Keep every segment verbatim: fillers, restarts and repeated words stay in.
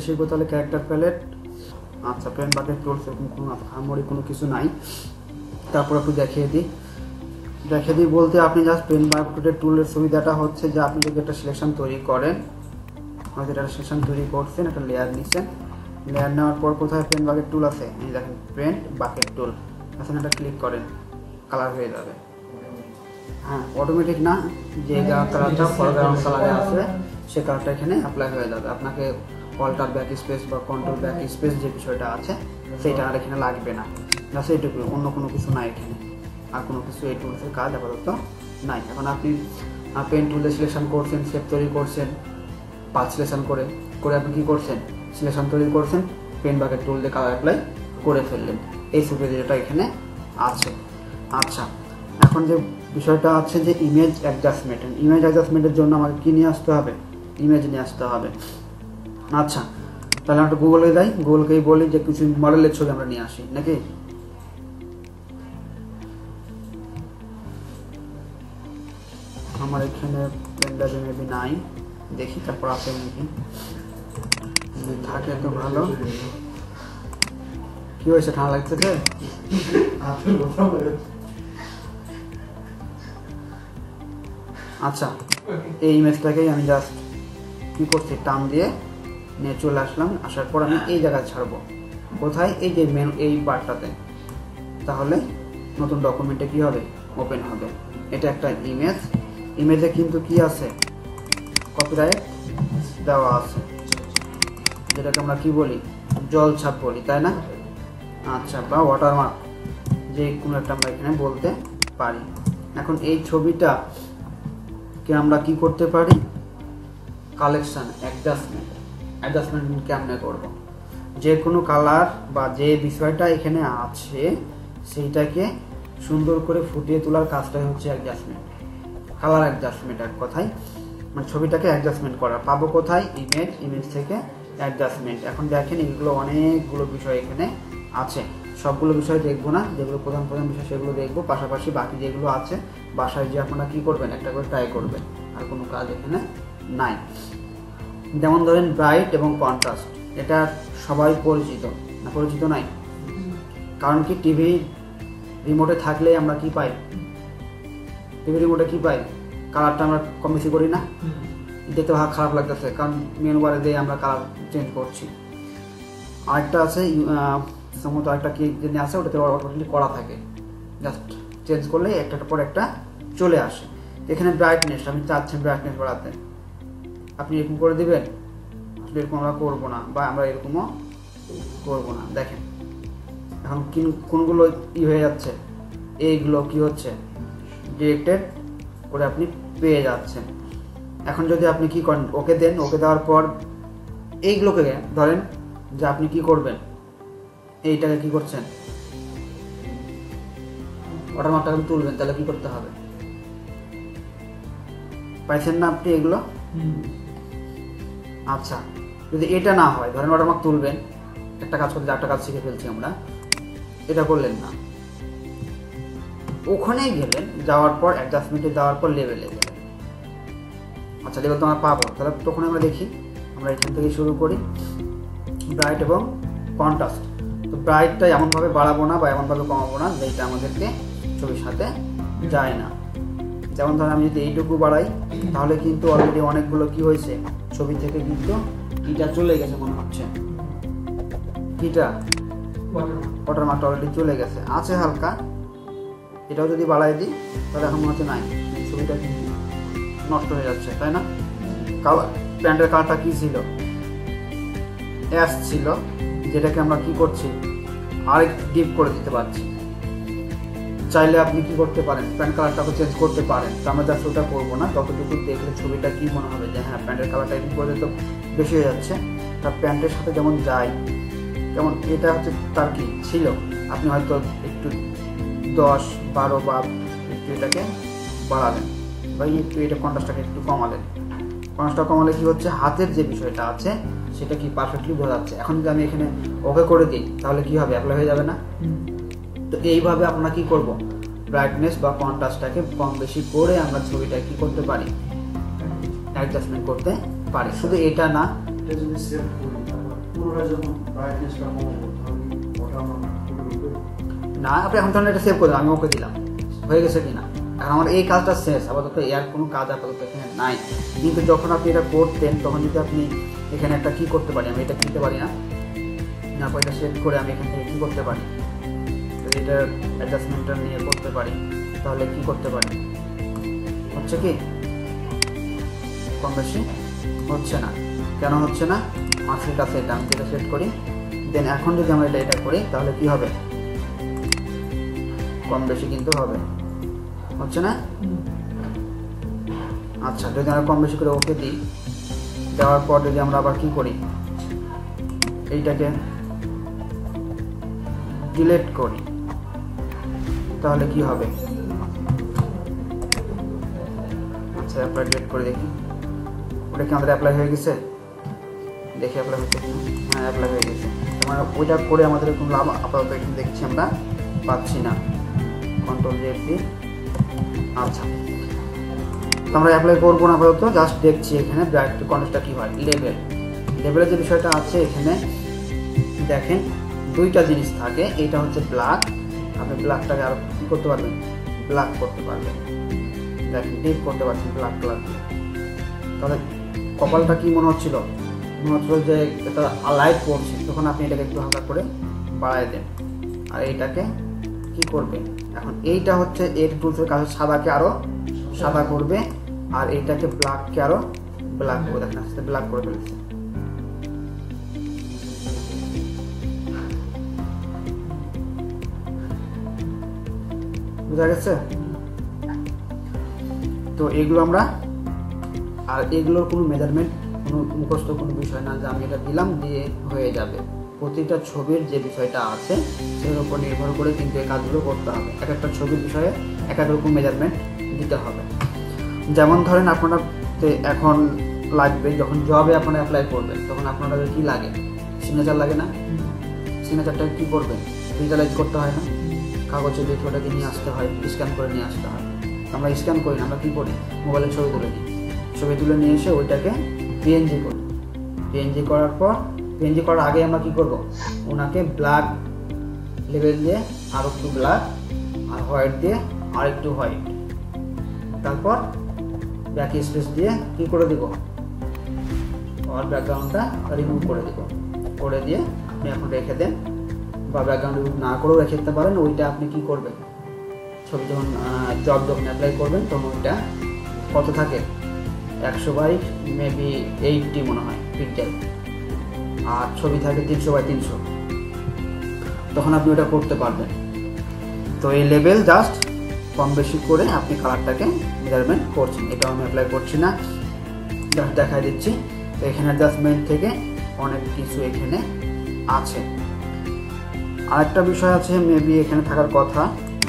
শিখবো তাহলে character palette. আচ্ছা, পেন বাকেট টুলস এরকম কোনো আহামরি কোনো কিছু নাই। তারপর একটু দেখিয়ে দিই দেখিয়ে দিই বলতে আপনি জাস্ট পেন বাকেটের টুলের সুবিধাটা হচ্ছে যে আপনি যদি একটা সিলেকশন তৈরি করেন, হয়তো একটা সিলেকশন তৈরি করছেন, একটা লেয়ার নিচ্ছেন, লেয়ার নেওয়ার পর কোথায় পেন বাকেট টুল আছে, এই দেখেন পেন বাকেট টুল আছে, এটা ক্লিক করেন, কালার হয়ে যাবে। হ্যাঁ, অটোমেটিক না, যে কালারটা ফরগ্রাউন্ড কালারে আছে সে কালারটা এখানে অ্যাপ্লাই হয়ে যাবে। আপনাকে অল্টার ব্যাক স্পেস বা কন্ট্রোল ব্যাক স্পেস যে বিষয়টা আছে সেইটা আর এখানে লাগবে না। জাস্ট এইটুকু, অন্য কোনো কিছু নাই এখানে, আর কোনো কিছু এই টুলসের কাজ আপাতত নাই। এখন আপনি পেন টুলে সিলেকশন করছেন, শেপ তৈরি করছেন, পাঁচ সিলেকশন করে করে আপনি কী করছেন, সিলেকশন তৈরি করছেন, পেন বাকেট টুল দিয়ে কালার অ্যাপ্লাই করে ফেললেন। এই সুবিধাটা এখানে আছে। আচ্ছা, এখন যে বিষয়টা আছে যে ইমেজ অ্যাডজাস্টমেন্ট, ইমেজ অ্যাডজাস্টমেন্টের জন্য আমাকে কী নিয়ে আসতে হবে, ইমেজ নিয়ে আসতে হবে। আচ্ছা, তাহলে আমরা গুগলে যাই, গুগলকেই বলি যে কিছু মডেলের ছবি আমরা নিয়ে আসি নাকি। আমার এখানে প্যান্ডাবে মেবি নাই, দেখি তারপর আছে নাকি, থাকে তো ভালো। কি হয়েছে, ঠান্ডা লাগতেছে? আচ্ছা, এই ইমেজটাকেই আমি জাস্ট কী করছি, টান দিয়ে নিয়ে চলে আসলাম। আসার পর আমি এই জায়গায় ছাড়বো, কোথায়, এই যে মেন এই পার্টটাতে, তাহলে নতুন ডকুমেন্টে কি হবে, ওপেন হবে। এটা একটা ইমেজ, ইমেজে কিন্তু কি আছে, কপিরাইট দেওয়া আছে, যেটাকে আমরা কি বলি, জল ছাপ বলি, তাই না? আচ্ছা, বা ওয়াটারমার্ক, যে কোনো একটা আমরা এখানে বলতে পারি। এখন এই ছবিটা কে আমরা কি করতে পারি, কালেকশন অ্যাডজাস্টমেন্ট, অ্যাডজাস্টমেন্ট কেমনে করব, যে কোনো কালার বা যে বিষয়টা এখানে আছে সেইটাকে সুন্দর করে ফুটিয়ে তোলার কাজটাই হচ্ছে অ্যাডজাস্টমেন্ট, কালার অ্যাডজাস্টমেন্ট। এক কথায় মানে ছবিটাকে অ্যাডজাস্টমেন্ট করা। পাবো কোথায়, ইমেজ, ইমেজ থেকে অ্যাডজাস্টমেন্ট। এখন দেখেন এগুলো অনেকগুলো বিষয় এখানে আছে, সবগুলো বিষয় দেখবো না, যেগুলো প্রধান প্রধান বিষয় সেগুলো দেখবো, পাশাপাশি বাকি যেগুলো আছে বাসায় যে আপনারা কী করবেন, একটা করে ট্রাই করবেন, আর কোনো কাজ এখানে নাই। যেমন ধরেন ব্রাইট এবং কন্ট্রাস্ট, এটা সবাই পরিচিত না, পরিচিত নাই, কারণ কি টিভি রিমোটে থাকলে আমরা কি পাই, টিভি রিমোটে কি পাই, কালারটা আমরা কম বেশি করি না, দেখতে ভালো খারাপ লাগতেছে, কারণ মেনু বারে দিয়ে আমরা কালার চেঞ্জ করছি। আরেকটা আছে সম্ভবত আরেকটা কি যদি আছে, ওটাতে অটোমেটিকলি করা থাকে, জাস্ট চেঞ্জ করলে একটার পর একটা চলে আসে। এখানে ব্রাইটনেস, আপনি চাচ্ছেন ব্রাইটনেস বাড়াতে, আপনি এরকম করে দিবেন, আসলে এরকম আমরা করবো না, বা আমরা এরকমও করবো না। দেখেন এখন কোনগুলো ই হয়ে যাচ্ছে, এইগুলো কি হচ্ছে, ডিরেক্টেড করে আপনি পেয়ে যাচ্ছেন। এখন যদি আপনি কি করেন, ওকে দেন, ওকে দেওয়ার পর এইগুলোকে ধরেন যে আপনি কি করবেন, এইটাকে কি করছেন, ওয়াটারমার্কটা আপনি তুলবেন, তাহলে কি করতে হবে, পাইছেন না আপনি এগুলো? আচ্ছা, যদি এটা না হয়, ধরেন ওয়াটারমার্ক তুলবেন, একটা কাজ করতে একটা কাজ শিখে ফেলছি আমরা, এটা করলেন না, ওখানেই গেলেন, যাওয়ার পর অ্যাডজাস্টমেন্টে যাওয়ার পর লেভেলে গেলেন। আচ্ছা, লেভেল তো আমরা পাবো, তাহলে তখন আমরা দেখি, আমরা এখান থেকে শুরু করি, ব্রাইট এবং কন্ট্রাস্ট। তো ব্রাইটটা এমনভাবে বাড়াবো না বা এমনভাবে কমাবো না যেটা আমাদেরকে ছবির সাথে যায় না। যেমন ধরেন আমি যদি এইটুকু বাড়াই, তাহলে কিন্তু অলরেডি অনেকগুলো কি হয়েছে, ছবি থেকে কিন্তু কিটা চলে গেছে মনে হচ্ছে, কিটা ওয়াটারমার্কটা অলরেডি চলে গেছে, আছে হালকা, এটাও যদি বাড়াই দিই তাহলে এখন মনে হচ্ছে নাই, ছবিটা কিন্তু নষ্ট হয়ে যাচ্ছে, তাই না? কালার, প্যান্টের কালারটা কী ছিল, অ্যাশ ছিল, যেটাকে আমরা কি করছি, আরেক ডিপ করে দিতে পারছি। চাইলে আপনি কি করতে পারেন, প্যান্ট কালারটাকে চেঞ্জ করতে পারেন, তো আমরা জাস্ট ওটা করবো না, যতটুকু দেখলে ছবিটা কি মনে হবে যে হ্যাঁ প্যান্টের কালারটা একটু করে তো বেশি হয়ে যাচ্ছে, তার প্যান্টের সাথে যেমন যায়, যেমন এটা হচ্ছে তার কি ছিল, আপনি হয়তো একটু দশ বারো বা একটু এটাকে বাড়ালেন, বা একটু এটা কন্ট্রাস্টটাকে একটু কমালেন, কন্ট্রাস্টটা কমালে কি হচ্ছে, হাতের যে বিষয়টা আছে সেটা কি পারফেক্টলি বোঝা যাচ্ছে। এখন যদি আমি এখানে ওকে করে দিই তাহলে কি হবে, অ্যাপ্লাই হয়ে যাবে না? তো এইভাবে আমরা কি করব, ব্রাইটনেস বা কন্ট্রাস্টটাকে কম বেশি করে আমরা ছবিটা কি করতে পারি, অ্যাডজাস্টমেন্ট করতে পারি। শুধু এটা না, না আপনি এখন তাহলে এটা সেভ করে দেন, আমি ওকে দিলাম, হয়ে গেছে কিনা। কারণ আমার এই কাজটা শেষ, আপাতত এর কোনো কাজ আপাতত এখানে নাই। কিন্তু যখন আপনি এটা করতেন তখন যদি আপনি এখানে একটা কি করতে পারি, আমি এটা কিনতে পারি না, না এটা সেট করে আমি এখান থেকে কী করতে পারি, যদি এটার অ্যাডজাস্টমেন্টটা নিয়ে করতে পারি তাহলে কি করতে পারি, হচ্ছে কি কম বেশি হচ্ছে না। কেন হচ্ছে না? মার্কশিটটা সেট, আমি যেটা সেট করি দেন এখন যদি আমরা এটা এটা করি তাহলে কি হবে, কম বেশি কিন্তু হবে, হচ্ছে না? আচ্ছা, যদি আমরা কম বেশি করে ওকে দিই, দেওয়ার পর যদি আমরা আবার কি করি, এইটাকে ডিলিট করি তাহলে কি হবে? আচ্ছা অ্যাপ্লাই ডিলিট করে দেখি, ওটা কি আমাদের অ্যাপ্লাই হয়ে গেছে? দেখি অ্যাপ্লাই হচ্ছে, হ্যাঁ অ্যাপ্লাই হয়ে গেছে। মানে ওইটা করে আমাদের কোনো লাভ আপাতত এখানে দেখছি আমরা পাচ্ছি না। কন্ট্রোল জেড দিই। আচ্ছা, তো আমরা অ্যাপ্লাই করবো না আপাতত, জাস্ট দেখছি এখানে ব্রাইট কন্ট্রাস্টটা কী হয়। লেভেল, লেভেলের যে বিষয়টা আছে এখানে দেখেন দুইটা জিনিস থাকে, এইটা হচ্ছে ব্ল্যাক, আপনি ব্ল্যাকটাকে আরও কী করতে পারবেন, ব্ল্যাক করতে পারবেন, দেখেন ডিপ করতে পারছেন ব্ল্যাক কালার দিয়ে। তাহলে কপালটা কি মনে হচ্ছিল, মনে হচ্ছিল যে এটা লাইট পড়ছে, তখন আপনি এটাকে একটু হালকা করে বাড়াই দেন, আর এইটাকে কি করবে, এখন এইটা হচ্ছে এর টুলসের কাছে সাদাকে আরও সাদা করবে, আর এইটাকে ব্ল্যাককে আরও ব্ল্যাক করে, দেখেন আস্তে ব্ল্যাক করে ফেলেছে। বুঝা গেছে? তো এগুলো আমরা, আর এগুলোর কোনো মেজারমেন্ট কোনো মুখস্থ কোনো বিষয় না যে আমি এটা দিলাম দিয়ে হয়ে যাবে। প্রতিটা ছবির যে বিষয়টা আছে সের উপর নির্ভর করে কিন্তু এই কাজগুলো করতে হবে। এক একটা ছবির বিষয়ে এক এক রকম মেজারমেন্ট দিতে হবে। যেমন ধরেন আপনারা এখন লাগবে, যখন জবে আপনারা অ্যাপ্লাই করবেন তখন আপনাদের কি লাগে, সিগনেচার লাগে না? সিগনেচারটা কী করবেন, ডিজিটালাইজ করতে হয় না? কাগজে লিখে ওটাকে নিয়ে আসতে হয়, স্ক্যান করে নিয়ে আসতে হয়। আমরা স্ক্যান করি না, আমরা কী করি, মোবাইলে ছবি তুলে দিই, ছবি তুলে নিয়ে এসে ওইটাকে পিএনজি করি। পিএনজি করার পর, পিএনজি করার আগে আমরা কী করব, ওনাকে ব্ল্যাক লেভেল দিয়ে আর একটু ব্ল্যাক, আর হোয়াইট দিয়ে আর একটু হোয়াইট, তারপর ব্যাক স্পেস দিয়ে কী করে দেব, আর ব্যাকগ্রাউন্ডটা রিমুভ করে দেব, করে দিয়ে আপনি এখন রেখে দেন, বা ব্যাকগ্রাউন্ড রিমুভ না করেও রেখে দিতে পারেন। ওইটা আপনি কী করবেন, ছবি যখন জব যখন অ্যাপ্লাই করবেন তখন ওইটা কত থাকে, একশো বাই মেবি এইটটি মনে হয় পিক্সেল, আর ছবি থাকে তিনশো বাই তিনশো, তখন আপনি ওটা করতে পারবেন। তো এই লেভেল জাস্ট কম বেশি করে আপনি কালারটাকে মেজারমেন্ট করছেন, এটা আমি অ্যাপ্লাই করছি না, জাস্ট দেখাই দিচ্ছি। তো এখানে অ্যাডজাস্টমেন্ট থেকে অনেক কিছু এখানে আছে। আরেকটা বিষয় আছে মেবি এখানে থাকার কথা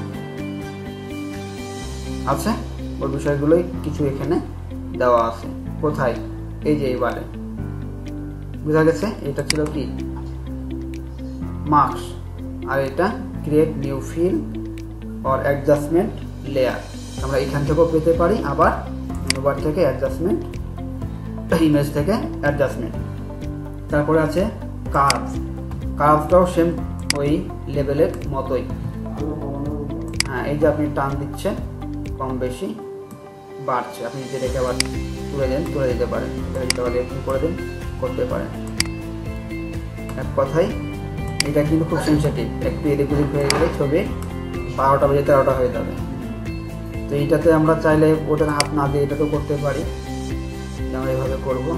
আছে, ওই বিষয়গুলোই কিছু এখানে দেওয়া আছে। কোথায়, এই যে এইবারে বোঝা গেছে, এটা ছিল কি মার্কস, আর এটা create new fill or adjustment layer, আমরা এখান থেকেও পেতে পারি, আবার মেনু বার থেকে অ্যাডজাস্টমেন্ট, ইমেজ থেকে অ্যাডজাস্টমেন্ট। তারপরে আছে কার্ভ, কার্ভটাও সেম ওই লেভেলের মতোই। হ্যাঁ, এই যে আপনি টান দিচ্ছেন কম বেশি বাড়ছে, আপনি যদি রেখে আবার তুলে দেন তুলে দিতে পারেন, এটা দিতে পারেন, একটু করে দেন করতে পারেন। এক কথায় এটা কিন্তু খুব সেন্সিটিভ, একটু এদিক ওদিক হয়ে গেলে ছবি বারোটা বেজে তেরোটা হয়ে যাবে। তো এইটাতে আমরা চাইলে ওটার হাত না দিয়ে এটাতেও করতে পারি, আমরা এইভাবে করবো।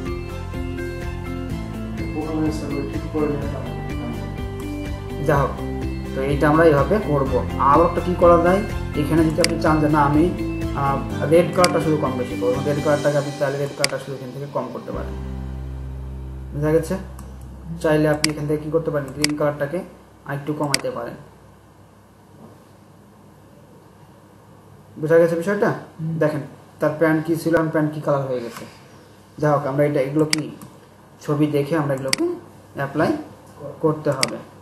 যা হোক, তো এইটা আমরা এইভাবে করবো। আরও একটা কী করা যায়, এখানে যদি আপনি চান যে না আমি রেড কালারটা শুধু কম বেশি করবো, রেড কালারটাকে আপনি চাইলে রেড কালারটা শুধু এখান থেকে কম করতে পারেন, বুঝা গেছে? চাইলে আপনি এখান থেকে কী করতে পারেন, গ্রিন কালারটাকে আর একটু কমাইতে পারেন, বুঝা গেছে বিষয়টা? দেখেন তার প্যান্ট কী ছিল, আর প্যান্ট কী কালার হয়ে গেছে। যাই হোক, আমরা এটা এগুলো কি ছবি দেখে আমরা এগুলোকে অ্যাপ্লাই করতে হবে।